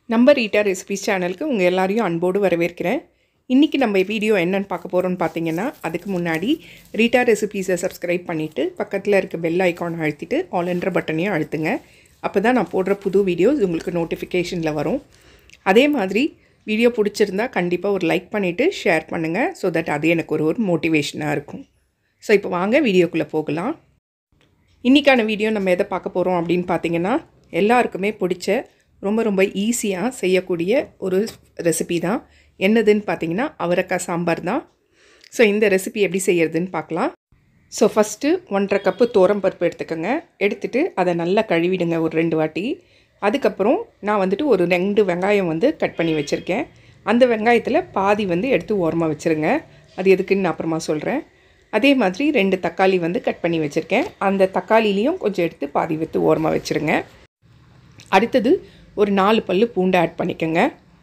நம்ம Rita recipes சேனலுக்கு உங்கள் எல்லாரையும் அன்போடு வரவேற்கிறேன். இன்றைக்கி நம்ம வீடியோ என்னென்னு பார்க்க போகிறோன்னு பார்த்தீங்கன்னா, அதுக்கு முன்னாடி ரீட்டா ரெசிபீஸை சப்ஸ்கிரைப் பண்ணிவிட்டு பக்கத்தில் இருக்க பெல் ஐக்கானை அழுத்திட்டு ஆல் என்ற பட்டனையும் அழுத்துங்க. அப்போ தான் நான் போடுற புது வீடியோஸ் உங்களுக்கு நோட்டிஃபிகேஷனில் வரும். அதே மாதிரி வீடியோ பிடிச்சிருந்தா கண்டிப்பாக ஒரு லைக் பண்ணிவிட்டு ஷேர் பண்ணுங்கள். ஸோ தட் அது எனக்கு ஒரு மோட்டிவேஷனாக இருக்கும். ஸோ இப்போ வாங்க வீடியோக்குள்ளே போகலாம். இன்றைக்கான வீடியோ நம்ம எதை பார்க்க போகிறோம் அப்படின்னு பார்த்தீங்கன்னா, எல்லாருக்குமே பிடிச்ச ரொம்ப ஈஸியாக செய்யக்கூடிய ஒரு ரெசிபி தான். என்னதுன்னு பார்த்தீங்கன்னா அவரைக்காய் சாம்பார் தான். ஸோ இந்த ரெசிபி எப்படி செய்யறதுன்னு பார்க்கலாம். ஸோ ஃபஸ்ட்டு 1.5 கப்பு பருப்பு எடுத்துக்கோங்க. எடுத்துகிட்டு அதை நல்லா கழுவிடுங்க ஒரு 2 வாட்டி. அதுக்கப்புறம் நான் ஒரு 2 வெங்காயம் கட் பண்ணி வச்சுருக்கேன். அந்த வெங்காயத்தில் பாதி எடுத்து ஓரமாக வச்சுருங்க. அது எதுக்குன்னு நான் அப்புறமா சொல்கிறேன். அதே மாதிரி 2 தக்காளி கட் பண்ணி வச்சுருக்கேன். அந்த தக்காளிலையும் கொஞ்சம் எடுத்து பாதி எடுத்து ஓரமாக வச்சுருங்க. அடுத்தது ஒரு 4 பல்லு பூண்டு ஆட் பண்ணிக்கோங்க.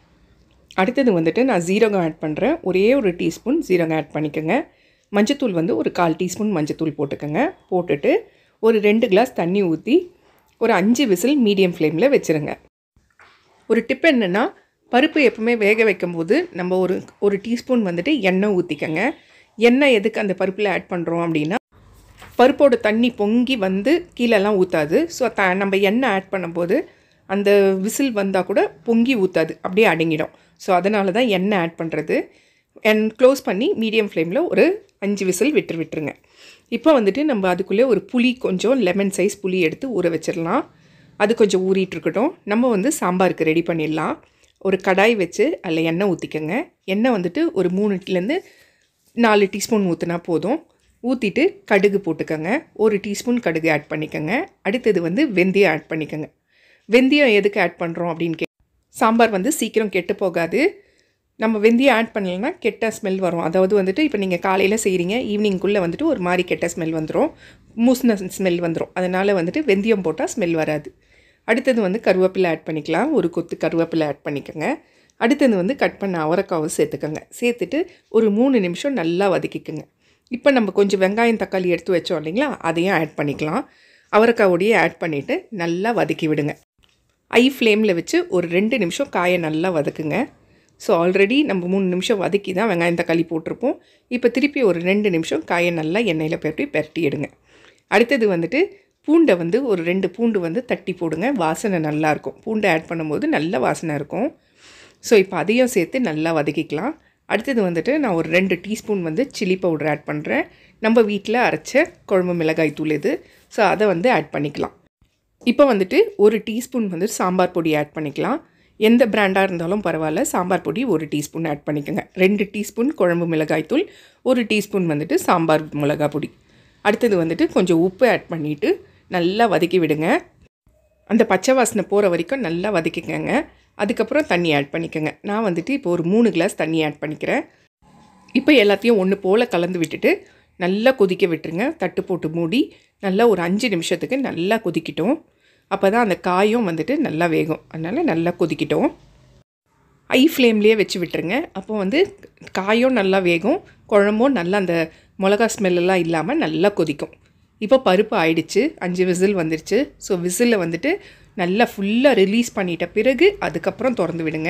அடுத்தது நான் ஜீரகம் ஆட் பண்ணுறேன். ஒரே ஒரு டீஸ்பூன் ஜீரகம் ஆட் பண்ணிக்கோங்க. மஞ்சத்தூள் ஒரு 1/4 டீஸ்பூன் மஞ்சத்தூள் போட்டுக்கோங்க. போட்டுட்டு ஒரு 2 கிளாஸ் தண்ணி ஊற்றி ஒரு 5 விசில் மீடியம் ஃப்ளேமில் வச்சுருங்க. ஒரு டிப் என்னென்னா, பருப்பு எப்பவுமே வேக வைக்கும்போது நம்ம ஒரு டீஸ்பூன் எண்ணெய் ஊற்றிக்கோங்க. எண்ணெய் எதுக்கு அந்த பருப்பில் ஆட் பண்ணுறோம் அப்படின்னா, பருப்போட தண்ணி பொங்கி கீழெல்லாம் ஊற்றாது. ஸோ நம்ம எண்ணெய் ஆட் பண்ணும்போது அந்த விசில் வந்தால் கூட பொங்கி ஊற்றாது, அப்படியே அடங்கிடும். ஸோ அதனால தான் எண்ணெய் ஆட் பண்ணுறது. க்ளோஸ் பண்ணி மீடியம் ஃப்ளேமில் ஒரு 5 விசில் விட்டுருங்க. இப்போ நம்ம அதுக்குள்ளே ஒரு புளி, கொஞ்சம் லெமன் சைஸ் புளி எடுத்து ஊற வச்சிடலாம். அது கொஞ்சம் ஊறிட்டுருக்கட்டும். நம்ம சாம்பாருக்கு ரெடி பண்ணிடலாம். ஒரு கடாய் வச்சு அதில் எண்ணெய் ஊற்றிக்கோங்க. எண்ணெய் ஒரு 3 4 டீஸ்பூன் ஊற்றினா போதும். ஊற்றிட்டு கடுகு போட்டுக்கோங்க. 1 டீஸ்பூன் கடுகு ஆட் பண்ணிக்கோங்க. அடுத்தது வெந்தயம் ஆட் பண்ணிக்கோங்க. வெந்தயம் எதுக்கு ஆட் பண்ணுறோம் அப்படின்னு சாம்பார் சீக்கிரம் கெட்டு போகாது. நம்ம வெந்தயம் ஆட் பண்ணலைன்னா கெட்ட ஸ்மெல் வரும். அதாவது இப்போ நீங்கள் காலையில் செய்கிறீங்க, ஈவினிங்குள்ளே ஒரு மாதிரி கெட்ட ஸ்மெல் வந்துடும், மூசின ஸ்மெல் வந்துடும். அதனால் வெந்தயம் போட்டால் ஸ்மெல் வராது. அடுத்தது கருவேப்பிலை ஆட் பண்ணிக்கலாம். ஒரு கொத்து கருவேப்பிலை ஆட் பண்ணிக்கோங்க. அடுத்தது கட் பண்ண அவரைக்காவை சேர்த்துக்கோங்க. சேர்த்துட்டு ஒரு 3 நிமிஷம் நல்லா வதக்கிக்கோங்க. இப்போ நம்ம கொஞ்சம் வெங்காயம் தக்காளி எடுத்து வச்சோம் இல்லைங்களா, அதையும் ஆட் பண்ணிக்கலாம். அவரைக்காவோடையே ஆட் பண்ணிவிட்டு நல்லா வதக்கி விடுங்க. ஹை ஃப்ளேமில் வச்சு ஒரு 2 நிமிஷம் காயை நல்லா வதக்குங்க. ஸோ ஆல்ரெடி நம்ம 3 நிமிஷம் வதக்கி தான் வெங்காயம் தக்காளி போட்டிருப்போம். இப்போ திருப்பி ஒரு 2 நிமிஷம் காயை நல்லா எண்ணெயில் பெரட்டி எடுங்க. அடுத்தது பூண்டை ஒரு 2 பூண்டு தட்டி போடுங்க. வாசனை நல்லாயிருக்கும். பூண்டை ஆட் பண்ணும்போது நல்ல வாசனை இருக்கும். ஸோ இப்போ அதையும் சேர்த்து நல்லா வதக்கிக்கலாம். அடுத்தது நான் ஒரு 2 டீஸ்பூன் சில்லி பவுடர் ஆட் பண்ணுறேன். நம்ம வீட்டில் அரைச்ச குழம்பு மிளகாய் தூள் இது. ஸோ அதை ஆட் பண்ணிக்கலாம். இப்போ 1 டீஸ்பூன் சாம்பார் பொடி ஆட் பண்ணிக்கலாம். எந்த பிராண்டாக இருந்தாலும் பரவாயில்ல. சாம்பார் பொடி 1 டீஸ்பூன் ஆட் பண்ணிக்கோங்க. 2 டீஸ்பூன் குழம்பு மிளகாய் தூள், 1 டீஸ்பூன் சாம்பார் மிளகாய் பொடி. அடுத்தது கொஞ்சம் உப்பு ஆட் பண்ணிவிட்டு நல்லா வதக்கி விடுங்க. அந்த பச்சை வாசனை போகிற வரைக்கும் நல்லா வதக்கிக்கங்க. அதுக்கப்புறம் தண்ணி ஆட் பண்ணிக்கோங்க. நான் இப்போ ஒரு 3 கிளாஸ் தண்ணி ஆட் பண்ணிக்கிறேன். இப்போ எல்லாத்தையும் ஒன்று போல் கலந்து விட்டுட்டு நல்லா கொதிக்க விட்டுருங்க. தட்டு போட்டு மூடி நல்லா ஒரு 5 நிமிஷத்துக்கு நல்லா கொதிக்கிட்டோம். அப்போ தான் அந்த காயும் நல்லா வேகும். அதனால் நல்லா கொதிக்கிட்டோம். ஹை ஃப்ளேம்லேயே வச்சு விட்டுருங்க. அப்போ காயும் நல்லா வேகும், குழம்பும் நல்லா அந்த மிளகா ஸ்மெல்லாம் இல்லாமல் நல்லா கொதிக்கும். இப்போ பருப்பு ஆயிடுச்சு. 5 விசில் வந்துருச்சு. ஸோ விசிலில் நல்லா ஃபுல்லாக ரிலீஸ் பண்ணிட்ட பிறகு அதுக்கப்புறம் திறந்து விடுங்க.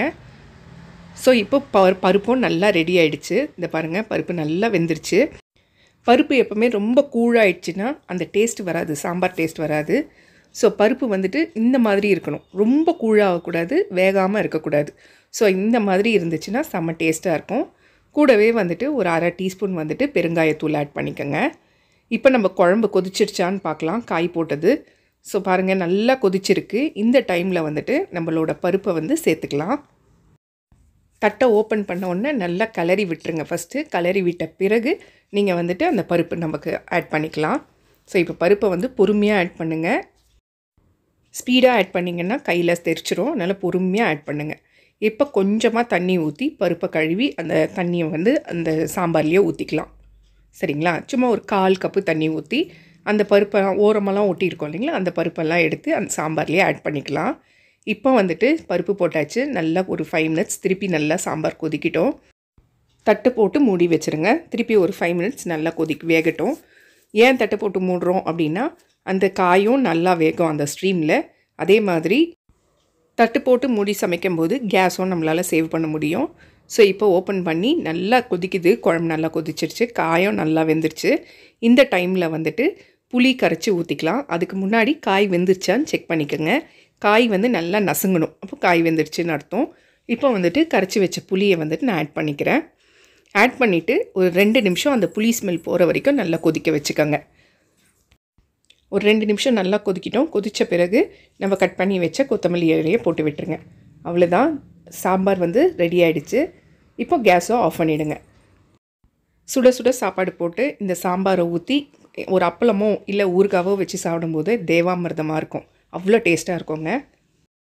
ஸோ இப்போ பருப்பும் நல்லா ரெடி ஆகிடுச்சு. இந்த பாருங்கள், பருப்பு நல்லா வெந்துருச்சு. பருப்பு எப்போவுமே ரொம்ப கூழாயிடுச்சுன்னா அந்த டேஸ்ட் வராது, சாம்பார் டேஸ்ட் வராது. ஸோ பருப்பு இந்த மாதிரி இருக்கணும். ரொம்ப கூழாகக்கூடாது, வேகாமல் இருக்கக்கூடாது. ஸோ இந்த மாதிரி இருந்துச்சுன்னா செம்ம டேஸ்ட்டாக இருக்கும். கூடவே ஒரு 1/2 டீஸ்பூன் பெருங்காயத்தூள் ஆட் பண்ணிக்கோங்க. இப்போ நம்ம குழம்பு கொதிச்சிருச்சான்னு பார்க்கலாம். காய் போட்டது. ஸோ பாருங்கள், நல்லா கொதிச்சிருக்கு. இந்த டைமில் நம்மளோட பருப்பை சேர்த்துக்கலாம். தட்டை ஓப்பன் பண்ண உடனே நல்லா கிளறி விட்டுருங்க. ஃபஸ்ட்டு கிளறி விட்ட பிறகு நீங்கள் அந்த பருப்பு நமக்கு ஆட் பண்ணிக்கலாம். ஸோ இப்போ பருப்பை பொறுமையாக ஆட் பண்ணுங்கள். ஸ்பீடாக ஆட் பண்ணிங்கன்னா கையில் தெரிச்சிரும். அதனால் பொறுமையாக ஆட் பண்ணுங்கள். இப்போ கொஞ்சமாக தண்ணி ஊற்றி பருப்பை கழுவி அந்த தண்ணியை அந்த சாம்பார்லேயே ஊற்றிக்கலாம். சரிங்களா? சும்மா ஒரு 1/4 கப்பு தண்ணி ஊற்றி அந்த பருப்பை ஓரமெல்லாம் ஒட்டியிருக்கோம் இல்லைங்களா, அந்த பருப்பெல்லாம் எடுத்து அந்த சாம்பார்லேயே ஆட் பண்ணிக்கலாம். இப்போ பருப்பு போட்டாச்சு. நல்லா ஒரு 5 மினிட்ஸ் திருப்பி நல்லா சாம்பார் கொதிக்கிட்டோம். தட்டு போட்டு மூடி வச்சுருங்க. திருப்பி ஒரு 5 மினிட்ஸ் நல்லா வேகட்டும். ஏன் தட்டு போட்டு மூடுறோம் அப்படின்னா, அந்த காயும் நல்லா வேகும் அந்த ஸ்ட்ரீமில். அதே மாதிரி தட்டு போட்டு மூடி சமைக்கும்போது கேஸும் நம்மளால் சேவ் பண்ண முடியும். ஸோ இப்போ ஓப்பன் பண்ணி நல்லா கொதிக்குது, குழம்பு நல்லா கொதிச்சிருச்சு, காயும் நல்லா வெந்துருச்சு. இந்த டைமில் வந்துட்டு புளி கரைச்சி ஊற்றிக்கலாம். அதுக்கு முன்னாடி காய் வெந்துருச்சான்னு செக் பண்ணிக்கோங்க. காய் வந்து நல்லா நசுங்கணும், அப்போ காய் வெந்துருச்சுன்னு அர்த்தம். இப்போ வந்துட்டு கரைச்சி வச்ச புளியை வந்துட்டு நான் ஆட் பண்ணிக்கிறேன். ஆட் பண்ணிவிட்டு ஒரு 2 நிமிஷம் அந்த புளி ஸ்மெல் போகிற வரைக்கும் நல்லா கொதிக்க வச்சுக்கோங்க. ஒரு 2 நிமிஷம் நல்லா கொதிக்கிட்டோம். கொதித்த பிறகு நம்ம கட் பண்ணி வச்ச கொத்தமல்லி இலையை போட்டு விட்டுருங்க. அவ்வளோதான், சாம்பார் வந்து ரெடி ஆகிடுச்சு. இப்போ கேஸை ஆஃப் பண்ணிவிடுங்க. சுட சுட சாப்பாடு போட்டு இந்த சாம்பாரை ஊற்றி ஒரு அப்பளமோ இல்லை ஊறுகாவோ வச்சு சாப்பிடும்போது தேவாமிர்தமாக இருக்கும். அவ்வளோ டேஸ்ட்டாக இருக்குங்க.